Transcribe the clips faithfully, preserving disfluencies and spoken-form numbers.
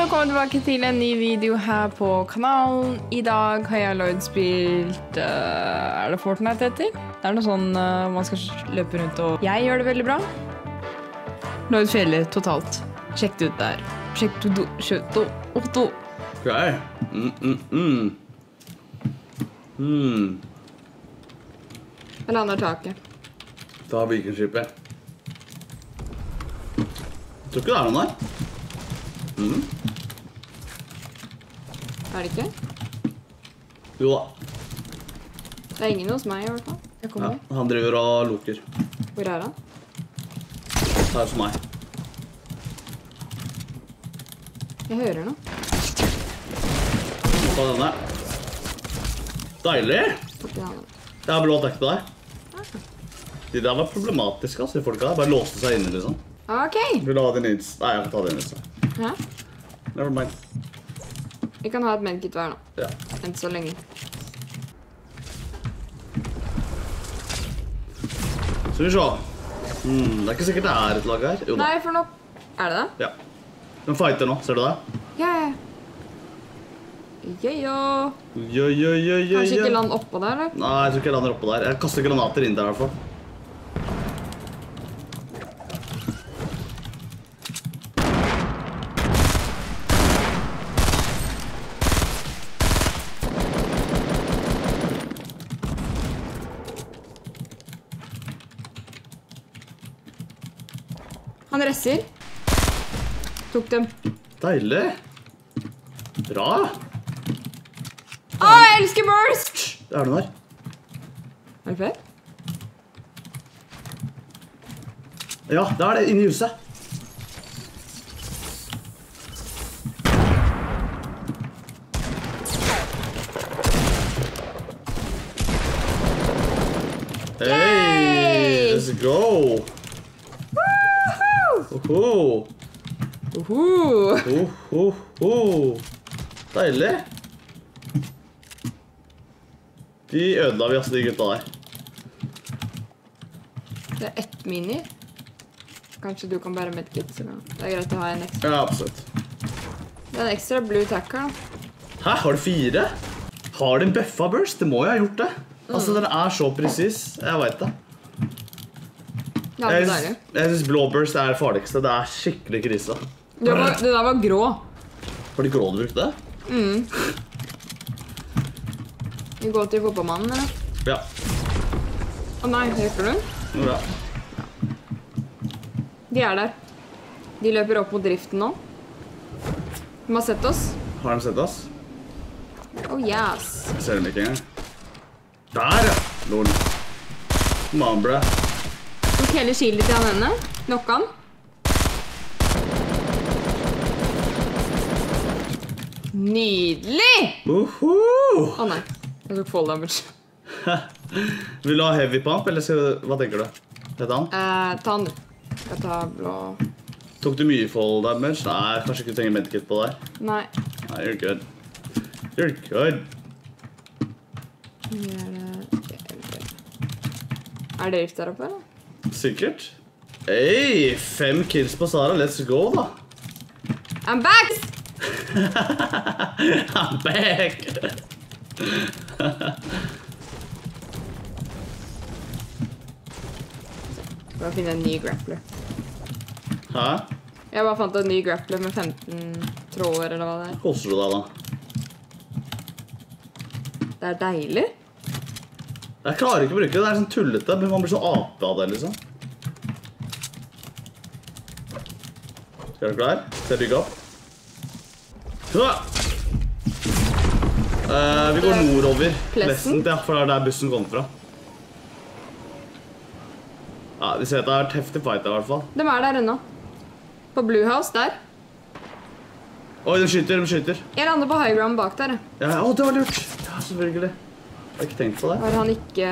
velkommen tilbake til en ny video her på kanalen. I dag har jeg Lloyd spilt, uh, er det Fortnite etter? Det er noe sånn uh, man skal løpe rundt og... Jeg gjør det veldig bra. Lloyd fjellet totalt. Sjekk det ut der. Sjekk det ut, sjekk det ut. Ok. Mm, mm, mm. Mm. Jeg lander taket. Ta beaconskipet. Jeg tror ikke det er noen der. Mm. Er det ikke? Jo da. Det er ingen hos meg i hvert fall. Jeg kommer. Ja, han driver og lukker. Hvor er han? Det er hos meg. Jeg hører noe. Ta denne. Deilig! Jeg har blå dekk på deg. De der var problematiske, altså, de folka der. Bare låste seg inne, liksom. Ok. Vil du ha din ins? Nei, jeg kan ta din ins. Hæ? Never mind. Vi kan ha et medkit hver nå. Ja. Enn så lenge. Så vi se. Hmm, det er ikke sikkert det er et lag her. Jo da. Nei, for nå... Er det det? Ja. Den fighter nå, ser du det? Ja, ja. Ja, ja. Ja, ja, ja, ja, Kanskje ikke ja. land oppå der, eller? Nei, jeg tror ikke jeg lander oppå der. Jeg kaster granater inn der i hvert fall. Han resser. Tok dem. Deilig. Bra. Å, jeg elsker burst! Det er den der. Er det flere? Ja, det er det inne i huset. Hey, let's go. Oho. Uhu. Oho. Deilig. De ødela vi, altså, de gutta der. Det er ett mini. Kanskje du kan bære medkit, så det er greit å ha en ekstra. Ja, absolutt. Det er en ekstra blue tacker, da. Hæ, har du fire? Har du en buffa burst? Det må jeg ha gjort det. Altså, den er så precis. Jeg vet det. Ja, det er deilig. Jeg synes blå burst er det farligste. Det er skikkelig krise. Det, var, det der var grå. Var det grå du brukte? Mm. Vi går til fotballmannen, eller? Ja. Å nei, hørte du? Ja. De er der. De løper opp mot driften nå. De har sett oss. Har de sett oss? Oh, yes. Jeg ser dem ikke engang. Der, ja. Lol. Come on, bro. Tok hele skildet til han henne. Knokka han. Nydelig! Uhu! Å nei, jeg tok fall damage. Vil du ha heavy pump, eller skal, hva tenker du? Vet han? Eh, ta han du. Skal ta blå... Tok du mye fall damage? Nei, kanskje ikke du trenger medkit på deg. Nei. Nei, you're good. You're good. Er det rift der oppe, eller? Sikkert. Hey, fem kills på Sara. Let's go, da. I'm back! I'm back! Bare finne en ny grappler. Hæ? Jeg bare fant en ny grappler med femten tråder, eller hva det er. Koser du deg, da? Det er deilig. Jeg klarer ikke å bruke det. Det er sånn tullete, men man blir sånn ape av det, liksom. Er du klar? Skal jeg bygge opp? Ja. Uh, vi går nordover. Pleasant, ja, for det er der bussen kommer fra. Ja, vi ser at det er et heftig fight der, i hvert fall. De er der ennå. På Blue House, der. Oi, de skyter, de skyter. Jeg lander på high ground bak der. Ja, å, det var lurt. Ja, selvfølgelig. Jeg har ikke tenkt på det. Har han ikke...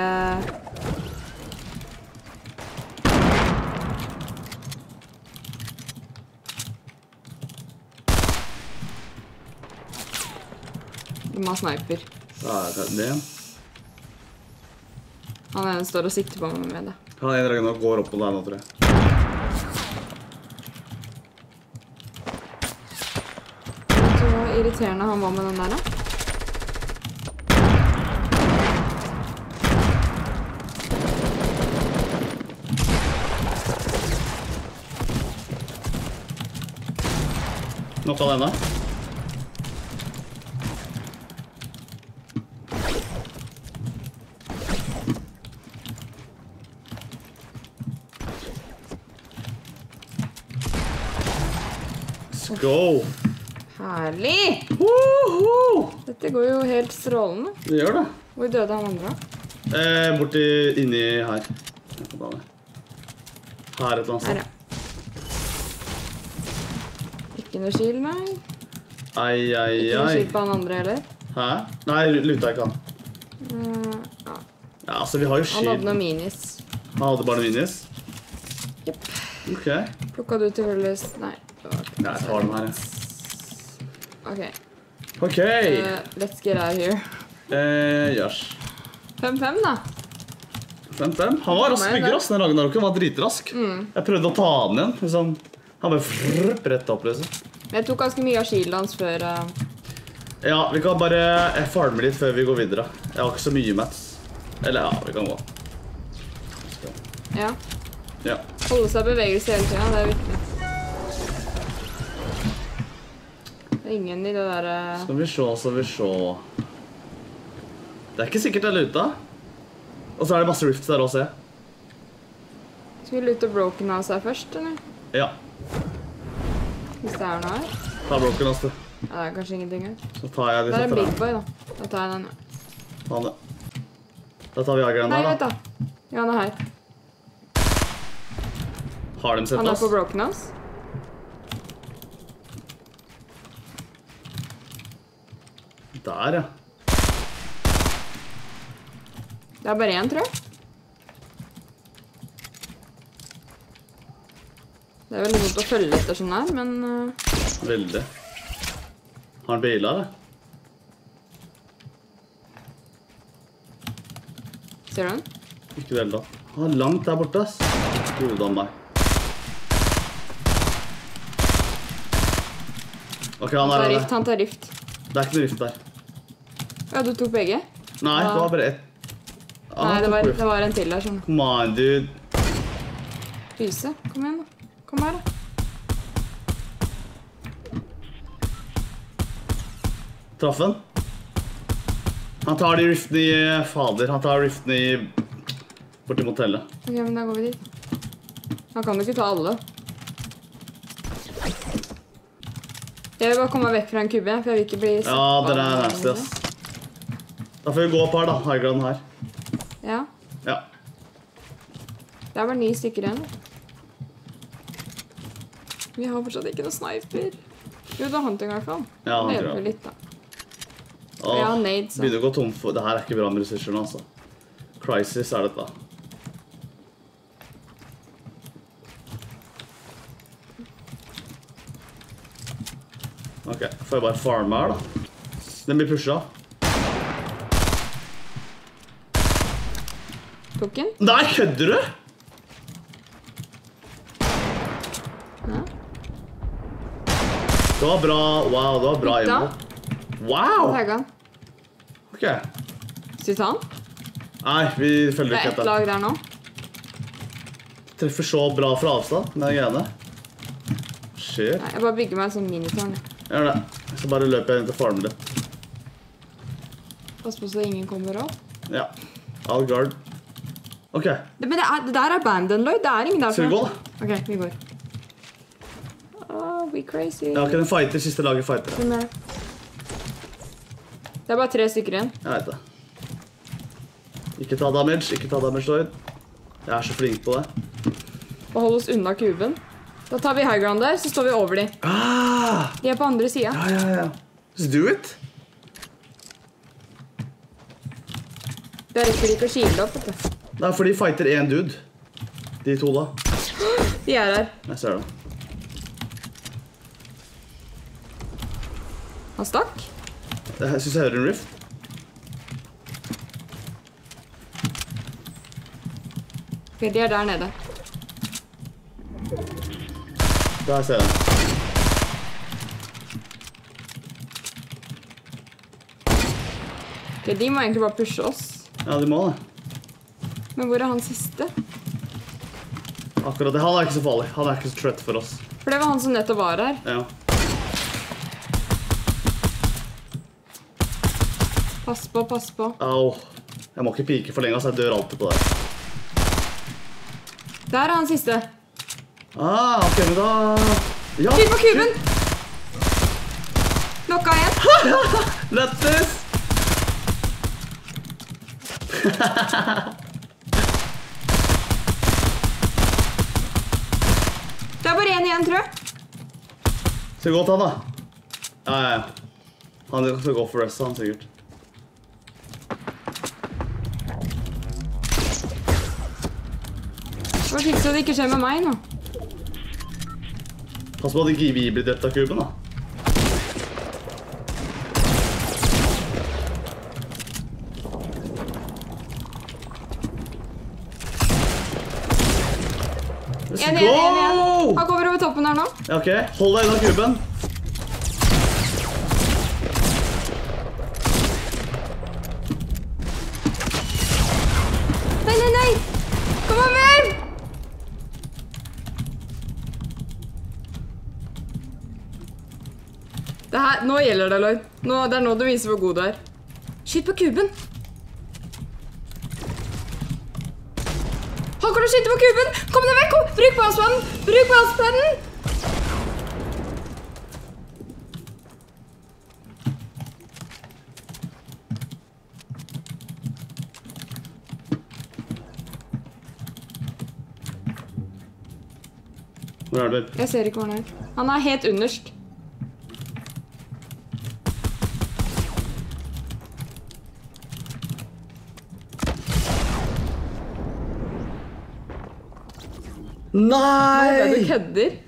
De har sniper. Ja, det er det. Han ene står og sikter på meg med det. Han ene dragen går opp på deg nå, tror jeg. irriterende han var med den der da. Nok av denne. Let's go! Herlig! Woohoo! Dette går jo helt strålende. Det gjør det. Hvor døde han andre? Eh, borti inni her. Her et eller annet Her, sted. ja. Ikke noe skil, nei. Ai, ai, Ikke noe ai. skil på han andre heller. Hæ? Nei, luta ikke han. Uh, ja. Ja, altså, vi har jo Han hadde skill. noe minis. Han hadde bare minis? Jepp. Ok. Plukket du til høles? Nei. det var ikke- Ja, jeg tar den her, jeg. Ok. Ok. Uh, let's get out of here. Eh, yes. fem fem da. fem fem. Han var rask bygger, ass. Den Ragnaroken var dritrask. Mm. Jeg prøvde å ta den igjen. Liksom. Han bare frrrp rett opp, liksom. Jeg tok ganske mye av shieldet hans før... Uh, Ja, vi kan bare jeg farme litt før vi går videre. Jeg har ikke så mye mats. Eller ja, vi kan gå. ja. Ja. Holde seg i bevegelse hele tiden, det er viktig. Det er ingen i det der... Uh, Skal vi se, skal vi se. Det er ikke sikkert det er luta. Og så er det masse rifts der også, ja. skal vi lute Broken House her først, eller? Ja. Hvis det er noe her. Ta broken, altså. Ja, det er kanskje ingenting her. Så tar jeg Det disse er en fra. big boy, da. Da tar jeg den. Ta den. Da tar vi ageren Nei, her, vent da. da. Ja, han er her. Har de sett Han er oss? på Broken House. Der, ja. Det er bare én, tror jeg. Det er veldig godt å følge etter sånn her, men... Uh, Veldig. Har han biler, det? ser du den? Ikke det hele tatt. Han er langt der borte, ass. Hodet av meg. Ok, han Han tar er rift, der. han tar rift. Det er ikke noe rift der. Ja, du tok begge? Nei, det var bare ett. Ah, Nei, det var, tok rift. det var en til der, sånn. Come on, dude. Lyse, kom igjen da. Kom her da. Traff han. Han tar de riftene i... Fader, han tar riftene i... Borti motellet. Ok, men da går vi dit. Han kan jo ikke ta alle. Jeg vil bare komme meg vekk fra en kubbe, for jeg vil ikke bli... Ja, den er nasty, ass. Da får vi gå opp her, da. Highground her. Ja, Ja. det er bare ni stykker igjen. Vi har fortsatt ikke noe sniper. Jo, det er hunting i hvert fall. Ja, det hunting, hjelper ja. litt da. Åh, Ja, nades, da. begynner å gå tom for... Det her er ikke bra med ressursene, altså. Crisis er dette. Ok, får jeg bare farme her, da. Den blir pushet. Tok den? Nei, kødder du? Ja. Det var bra. Wow, det var bra Gutta. info. Wow! Tagget han. Ok. Titan? Nei, vi følger Det ikke er ett etter. lag der nå. Treffer så bra fra avstand med den greiene. Shit. Nei, jeg bare bygger meg en sånn minitårn. Gjør det. Så bare løper jeg inn til farmen litt. Pass på så ingen kommer opp. Ja. All guard. Ok, Det, men det, er, det der er abandoned, Lloyd. Det er ingen der. skal vi gå da? Ok, vi går. Oh, we crazy. Ja, ok, den fighter, siste laget fighter. Hvem er det? Det er bare tre stykker igjen. Jeg vet det. Ikke ta damage, ikke ta damage, Lloyd. Jeg er så flink på det. Og hold oss unna kuben. Da tar vi high ground der, så står vi over de. Ah! De er på andre siden. Ja, ja, ja. Just do it. Det rekker de ikke å skile opp, vet du. Det er fordi de fighter en dude. De to da. De er her. Jeg ser det. Han stakk. Jeg synes jeg hører en rift. Ok, de er der nede. Der ser jeg den. Ok, de må egentlig bare pushe oss. Ja, de må det. Men hvor er han siste? Akkurat det. Han er ikke så farlig. Han er ikke så threat for oss. For det var han som nettopp var her. Ja. Pass på, pass på. Au. Jeg må ikke pike for lenge, så jeg dør alltid på det. Der er han siste. Ah, ok, men da... Ja. Skyt på kuben! Lokka igjen. Lettis! Det er bare en igjen, tror jeg. Skal vi gå til han, da? Ja, ja, ja. Han skal gå for rest, han sikkert. Hva fikk så det ikke skjer med meg nå? Pass på at ikke vi blir drept av kuben, da. Let's En go! igjen, en igjen. Han kommer over toppen her nå. Ja, ok. Hold deg unna kuben. Nei, nei, nei! Kom over! Det her, nå gjelder det, Lloyd. Nå, det er nå du viser hvor god du er. Skyt på kuben! Han kommer til å skyte på kuben! Kom deg vekk! Kom. Bruk baspaden! Bruk baspaden! Hvor er du? Jeg ser ikke hvor han er. Han er helt underst. Nei! Det er du kødder.